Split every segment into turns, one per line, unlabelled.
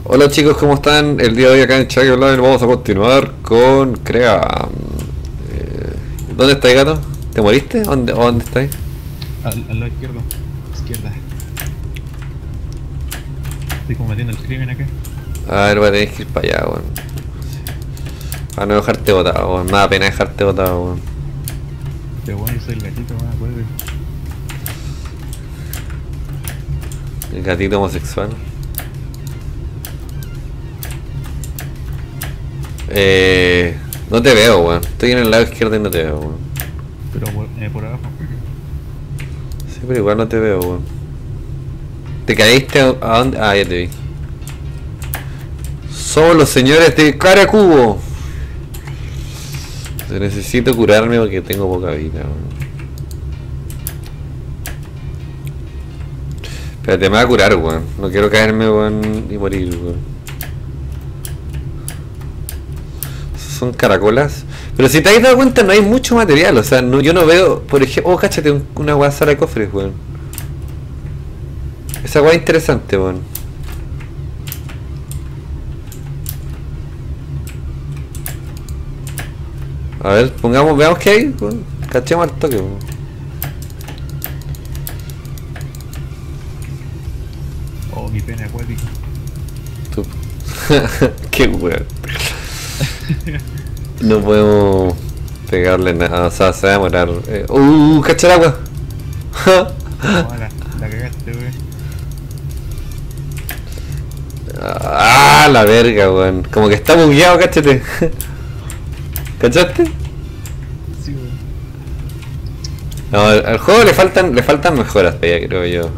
Hola chicos, ¿cómo están? El día de hoy acá en Chucky Online vamos a continuar con Crea. ¿Dónde estáis, gato? ¿Te moriste? ¿O dónde estáis?
Al lado izquierdo. Izquierda. Estoy combatiendo el crimen acá.
A ver, voy a tener que ir para allá, weón. Para no dejarte botado, weón. Me da pena dejarte botado, weón.
Pero bueno, yo soy el gatito, me acuerdo.
El gatito homosexual. No te veo, weón. Estoy en el lado izquierdo y no te veo, weón.
Pero por abajo.
Sí, pero igual no te veo, weón. ¿Te caíste a dónde? Ah, ya te vi. Somos los señores de Caracubo. Necesito curarme porque tengo poca vida, weón. Espérate, me va a curar, weón. No quiero caerme, weón, y morir, weón. Son caracolas. Pero si te has dado cuenta, no hay mucho material. O sea, no, yo no veo, por ejemplo... Oh, cáchate, una weá sala de cofres, weón. Esa weá es interesante, weón. A ver, pongamos, veamos qué hay, weón. Cachemos al toque, weón.
Oh, mi pene acuático.
Tú. Qué weón. No podemos pegarle nada, o sea, se va a demorar. Cacha el agua.
No, la cagaste, wey.
Ah, la verga, weón. Como que está bugueado, cáchate. ¿Cachaste?
Sí, wey.
No, al juego le faltan mejoras, todavía, creo yo.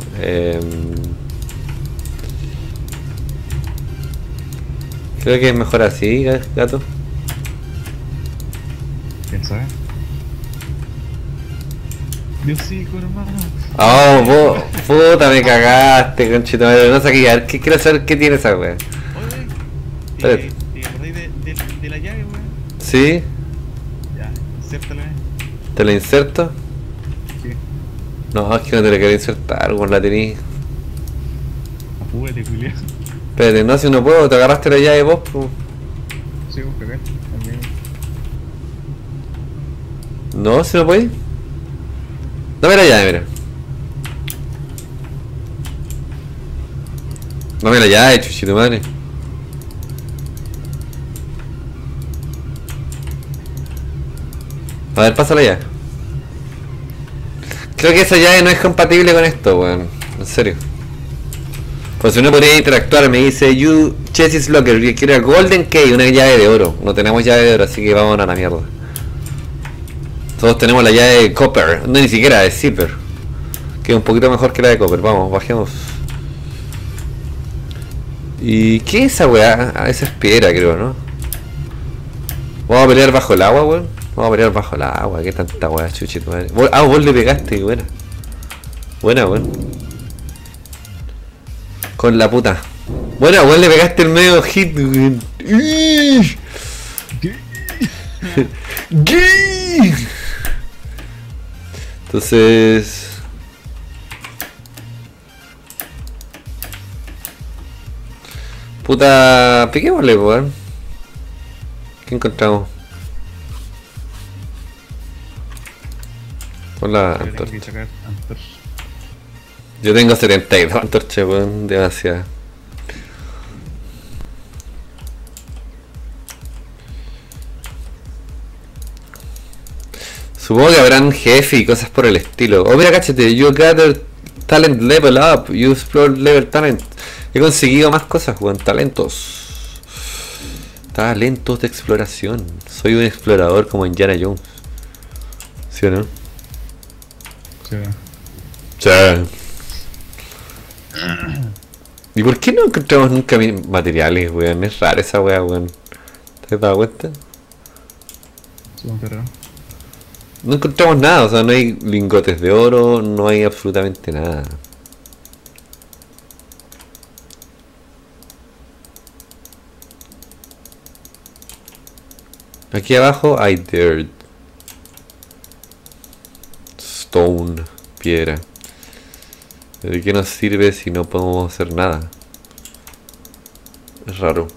Creo que es mejor así, gato.
¿Quién sabe? Diosico, hermano.
Oh, vos, puta, me cagaste, conchito madre. No sé qué, a ver, quiero saber qué tiene esa wea.
Oye,
Espérate.
¿te acordáis de la llave, wey?
¿Sí?
Ya, insértala,
¿Te la inserto?
Sí.
No, es que no te la quiero insertar, weón, la tení.
Apúrate, Julián.
Espérate, no, si no puedo, te agarraste la llave vos, pues.
Sí, vos cagaste. También.
No, si no podéis. Dame la llave, mira. Dame la llave, chuchito madre. A ver, pásala ya. Creo que esa llave no es compatible con esto, weón. En serio. Pues si uno podría interactuar, me dice You Chess's Locker, que quiere Golden Key, una llave de oro. No tenemos llave de oro, así que vamos a la mierda. Todos tenemos la llave de Copper, no ni siquiera de Zipper. Que es un poquito mejor que la de Copper, vamos, bajemos. ¿Y qué es esa weá? Ah, esa es piedra, creo, ¿no? Vamos a pelear bajo el agua, weón. Vamos a pelear bajo el agua, qué tanta weá, chuchito madre. Ah, vos le pegaste, buena. Buena, weón. Con la puta. Bueno, weón, le pegaste el medio hit, weón.
¿Qué?
¿Qué? Entonces... Puta... Piquémosle, weón. ¿Qué encontramos? Hola,
Tengo que
antorcha.
sacar antorcha.
Yo tengo 72 antorchas, weón. Demasiado. Supongo que habrán jefe y cosas por el estilo. Oh, mira, cáchate. You gather talent level up. You explore level talent. He conseguido más cosas, weón. Talentos. Talentos de exploración. Soy un explorador como Indiana Jones. ¿Sí o no?
Sí, wey.
Sí. ¿Y por qué no encontramos nunca materiales, weón? Es rara esa weá, weón. ¿Te has dado cuenta?
Supongo que raro.
No encontramos nada, o sea, no hay lingotes de oro, no hay absolutamente nada. Aquí abajo hay dirt. Stone, piedra. ¿De qué nos sirve si no podemos hacer nada? Es raro.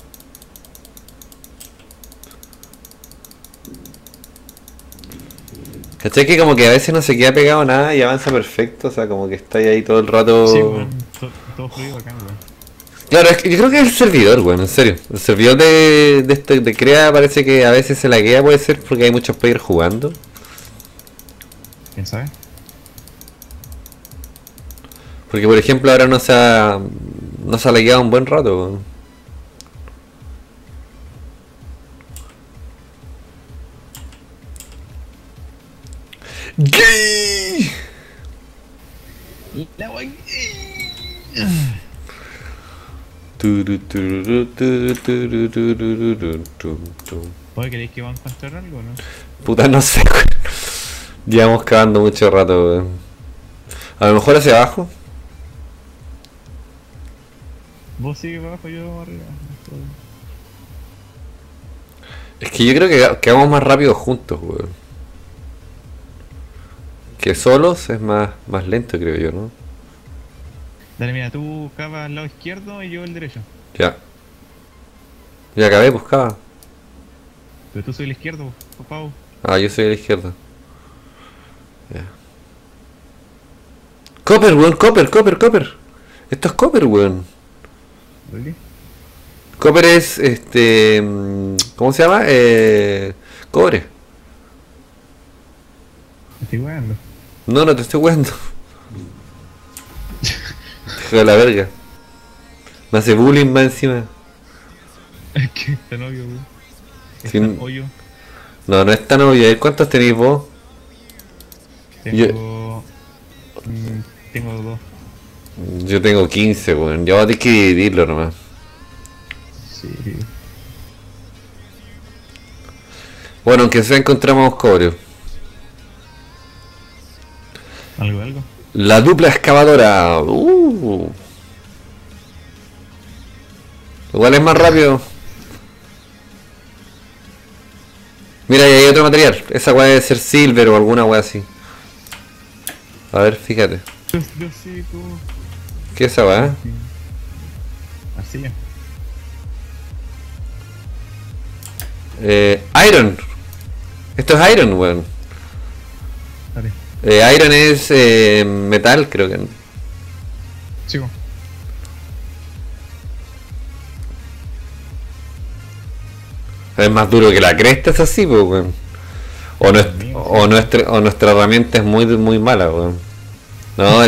¿Cachai? Que como que a veces no se queda pegado nada y avanza perfecto, o sea, como que está ahí todo el rato...
Sí, weón. Todo fluido acá, weón.
Claro, es que yo creo que es el servidor, weón, en serio. El servidor de Crea parece que a veces se la queda, puede ser porque hay muchos players jugando.
¿Quién sabe?
Porque por ejemplo ahora no se ha lagueado un buen rato, weón. ¡Gay!
La weón. Oye, ¿queréis que van a encontrar algo o no?
Puta, no sé, weón. Llevamos cavando mucho rato, weón. A lo mejor hacia abajo.
Vos sigue para abajo, yo arriba.
Es que yo creo que vamos más rápido juntos, weón. Que solos es más lento, creo yo, ¿no?
Dale, mira, tú cavas al lado izquierdo y yo el derecho.
Ya. Ya acabé, pues cava.
Pero tú soy el izquierdo, Pau.
Ah, yo soy de la izquierda. Ya. Copper, weón, copper. Esto es copper, weón.
¿Really?
Copper es, ¿cómo se llama? Cobre.
Me estoy jugando.
No te estoy jugando. Hijo de la verga. Me hace bullying más encima.
Es que está novio, weón.
Sí.
Está hoyo.
No es tan obvio. ¿Cuántos tenéis vos?
Tengo. Tengo dos.
Yo tengo 15, weón. Ya voy a tener que dividirlo nomás.
Sí.
Bueno, aunque sea encontramos cobre.
¿Algo?
La dupla excavadora. Igual es más rápido. Mira, y hay otro material. Esa weá debe ser silver o alguna weá así. A ver, fíjate.
Yo sí, tú.
¿Qué es esa weá?
Así ya.
Iron. Esto es iron, weón.
Dale.
Iron es metal, creo que.
Sigo.
Es más duro que la cresta, es así, pues, weón. O nuestra herramienta es muy mala, weón. No,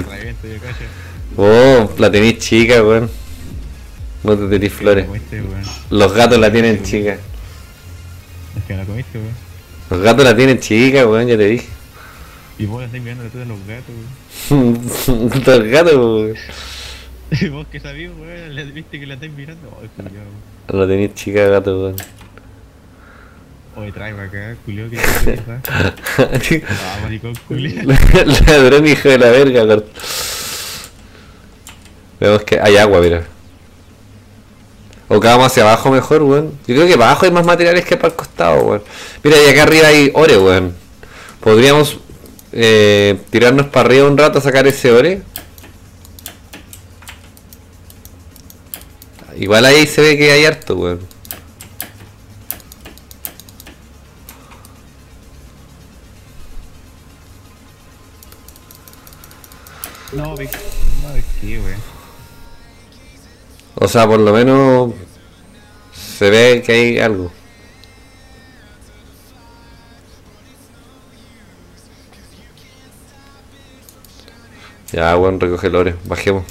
Oh, la tenéis chica, weón. No te tirís flores. Los gatos la tienen chica.
Es que la comiste, weón.
Los gatos la tienen chica, weón, ya te dije.
Y vos estás mirando detrás de los gatos, weón.
Los gatos, weón.
Y vos que sabías, weón, viste que la estáis mirando. Ay, culiao.
La tenéis chica, gato, weón.
Oye, traigo acá, culiao, que te pasa. Ah, maricón, culiao.
Ladrón, hijo de la verga, Cort. Vemos que hay agua, mira. O cavamos hacia abajo mejor, weón. Yo creo que para abajo hay más materiales que para el costado, weón. Mira, y acá arriba hay ore, weón. Podríamos tirarnos para arriba un rato a sacar ese ore. Igual ahí se ve que hay harto, weón.
No, es que, weón.
O sea, por lo menos se ve que hay algo. Ya, weón, recoge el ore. Bajemos.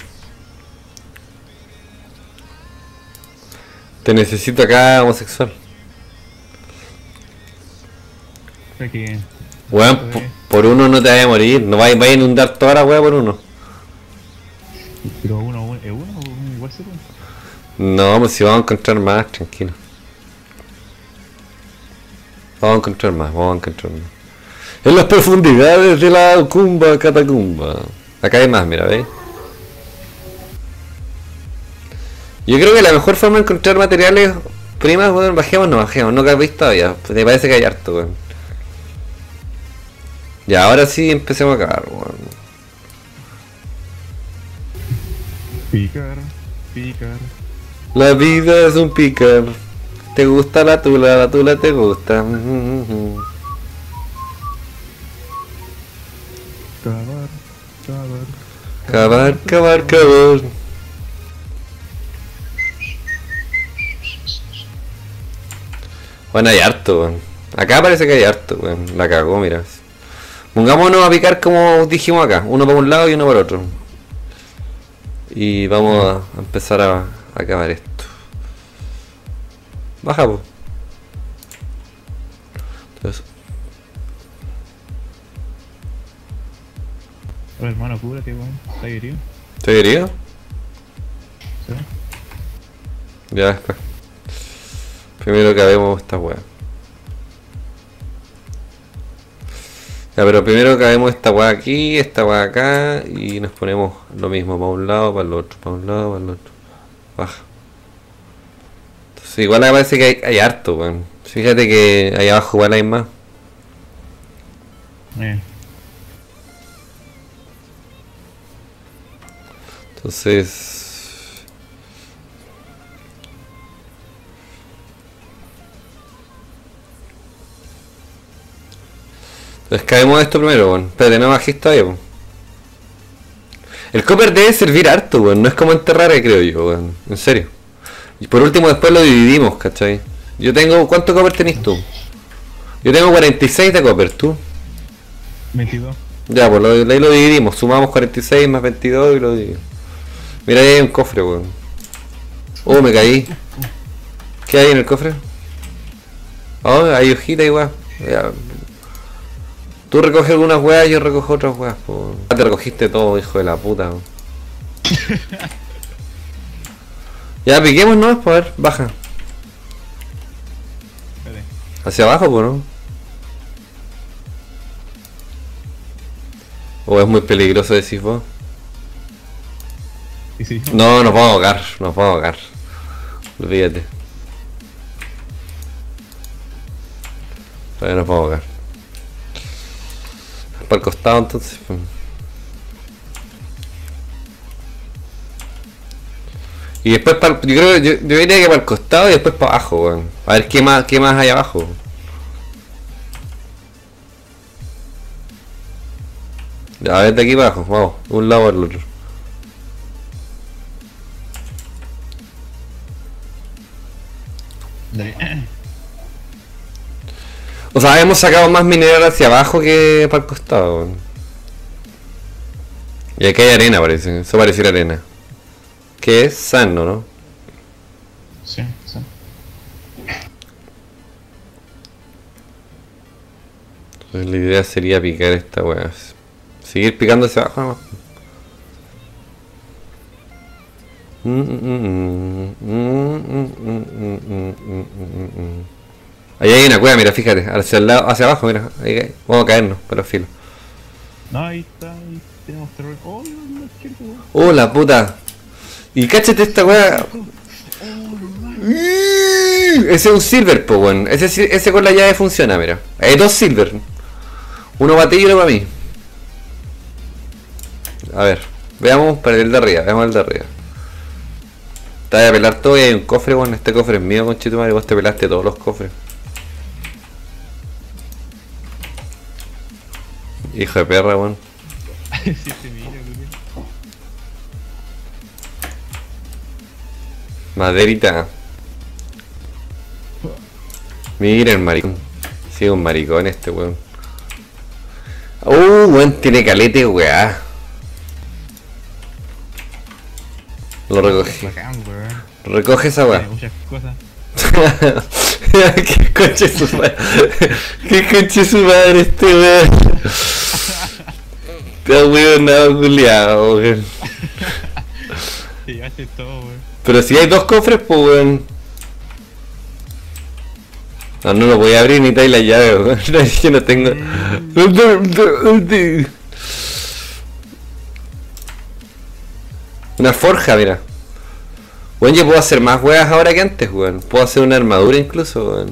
Te necesito acá, homosexual.
Que...
Weón, por uno no te vayas a morir. No vayas a inundar toda la weá por uno.
Pero uno es uno, igual se puede.
No, pues si vamos a encontrar más, tranquilo. Vamos a encontrar más. En las profundidades de la catacumba. Acá hay más, mira, ¿veis? Yo creo que la mejor forma de encontrar materiales primas, weón, bajemos, no cabéis todavía. Me parece que hay harto, weón. Ya, ahora sí empecemos a cagar, weón.
Picar.
La vida es un picar. Te gusta la tula te gusta.
Cavar, cavar.
Cavar, cavar, cavar. Bueno, hay harto, weón. Acá parece que hay harto, weón. La cagó, mira. Pongámonos a picar como dijimos acá. Uno para un lado y uno para otro. Y vamos a empezar a acabar esto. Baja, po. Entonces,
Oye, hermano, cúrate, weón. ¿Estás herido?
¿estoy herido?
Sí.
Ya, después. Primero cabemos esta weá. Ya, pero primero cabemos esta weá aquí, esta weá acá. Y nos ponemos lo mismo, para un lado, para el otro, para un lado, para el otro. Baja. Entonces igual acá parece que hay harto, weón. Fíjate que ahí abajo igual hay más. Entonces... Entonces caemos esto primero, weón. Espérate, no bajé todavía, weón. El copper debe servir harto, weón. No es como enterrar, creo yo, weón. En serio. Y por último después lo dividimos, ¿cachai? Yo tengo... ¿Cuánto copper tenés tú? Yo tengo 46 de copper, ¿tú?
22.
Ya, pues ahí lo dividimos. Sumamos 46 más 22 y lo dividimos. Mira, ahí hay un cofre, weón. Oh, me caí. ¿Qué hay en el cofre? Oh, hay hojita igual. Ya. Tú recoges algunas weas, yo recojo otras weas, po. Te recogiste todo, hijo de la puta, weón. Ya, piquemos, ¿no? Pues a ver, baja.
Espérate.
Hacia abajo, pues, ¿no? ¿O es muy peligroso, decís vos?
Y sí.
No, nos vamos a ahogar, nos vamos a ahogar. Olvídate. Todavía nos vamos a ahogar. Para el costado, entonces. Y después para, yo creo que yo diría que para el costado y después para abajo, weón. A ver qué más hay abajo. Ya, a ver de aquí para abajo, vamos, de un lado al otro.
Dale.
O sea, hemos sacado más mineral hacia abajo que para el costado, weón. Y aquí hay arena, parece. Eso pareciera arena. Que es sano, ¿no?
Sí, sí.
Entonces la idea sería picar esta weá. Seguir picando hacia abajo nomás. Ahí hay una cueva, mira, fíjate, hacia el lado, hacia abajo, mira, ahí, vamos a caernos, pero filo.
No, ahí está, ahí tenemos terror. Oh, no, izquierda, weón.
Oh, la puta. Y cáchate esta weá. Ese es un silver, po, weón. Ese con la llave funciona, mira. Hay dos silver. Uno para ti y uno para mí. A ver, veamos para el de arriba, veamos el de arriba. Te voy a pelar todo y hay un cofre, weón. Este cofre es mío, conchetumare, vos te pelaste todos los cofres. Hijo de perra, weón.
Sí, se mira, weón.
Maderita. Mira el maricón. Sí, un maricón este, weón. Weón, tiene calete, weá. Lo recoge.
Bacán, weón.
Recoge esa weá.
Tiene muchas cosas.
¿Qué coche su madre? ¿Qué coche su madre este weón? Te weón, nada culiao, weón.
Te llevaste todo, weón.
Pero si hay dos cofres, pues weón. No, no lo voy a abrir ni trae la llave, weón. Yo no tengo. Una forja, mira. Weón, yo puedo hacer más weas ahora que antes, weón. Puedo hacer una armadura incluso, weón.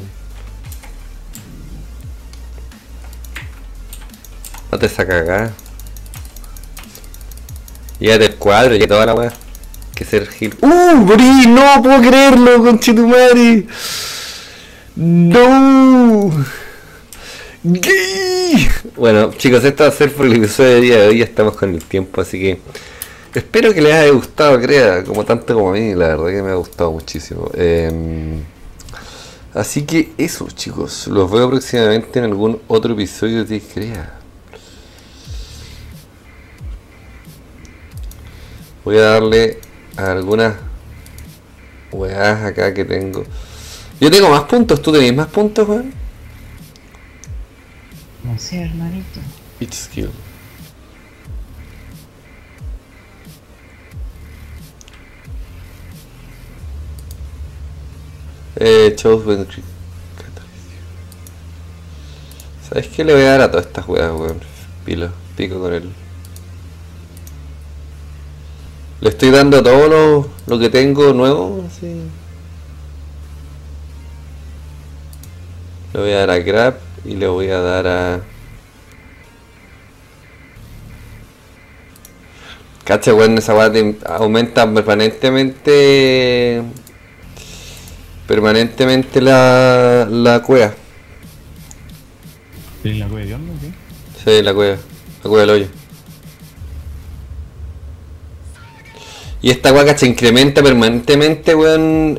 No te saca acá. Llévate el cuadro y toda la wea. que ser Gil. Bri! ¡No puedo creerlo, conchetumare! ¡No! ¡Gay! Bueno, chicos, esto va a ser por el episodio de día de hoy. Ya estamos con el tiempo, así que espero que les haya gustado, crea, como tanto como a mí. La verdad que me ha gustado muchísimo. Así que eso, chicos, los veo próximamente en algún otro episodio de Crea. Voy a darle a algunas weas acá que tengo. Yo tengo más puntos, ¿tú tenés más puntos, weón?
No sé, hermanito.
It's skill. Chosen. ¿Sabes qué? Le voy a dar a todas estas weas, weón. Pico con él. Le estoy dando todo lo que tengo nuevo, así. Le voy a dar a Grab y le voy a dar a... Cacha, weón, esa weá aumenta permanentemente la cueva.
¿Tienes la cueva de onda o qué?
Sí, la cueva del hoyo. Y esta weá, cacha, incrementa permanentemente, weón.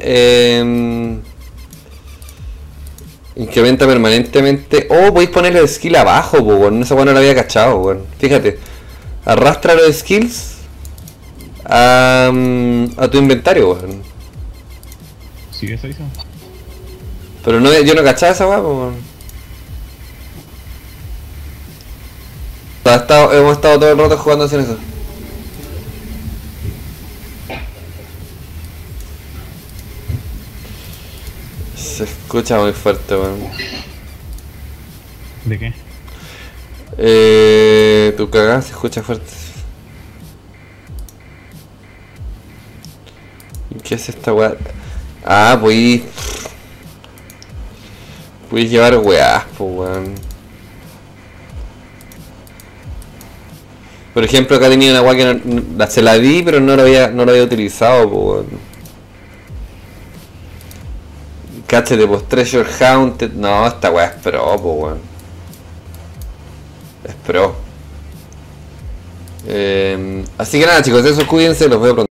Incrementa permanentemente. Oh, podéis ponerle el skill abajo, weón. Esa weá no la había cachado, weón. Fíjate. Arrastra los skills a tu inventario, weón.
Sí, eso hizo.
Pero no, yo no cachaba esa weá, weón. Hemos estado todo el rato jugando sin eso. Se escucha muy fuerte, weón.
¿De qué?
Tu cagada se escucha fuerte. ¿Y qué es esta weá? Ah, pues llevar weás, pues weón. Por ejemplo, acá tenía una weá que se la di, pero no la había utilizado, pues weón. Cáchate, pues Treasure Haunted. No, esta weá es pro, pues weón. Es pro. Así que nada, chicos, eso, cuídense, los veo pronto.